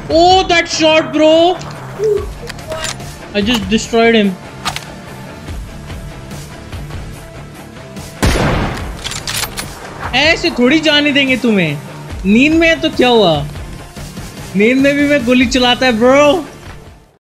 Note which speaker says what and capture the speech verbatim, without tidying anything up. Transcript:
Speaker 1: Oh, that shot, bro! I just destroyed him. ऐसे थोड़ी जाने देंगे तुम्हें। नींद में है तो क्या हुआ? नींद में भी मैं गोली चलाता है ब्रो।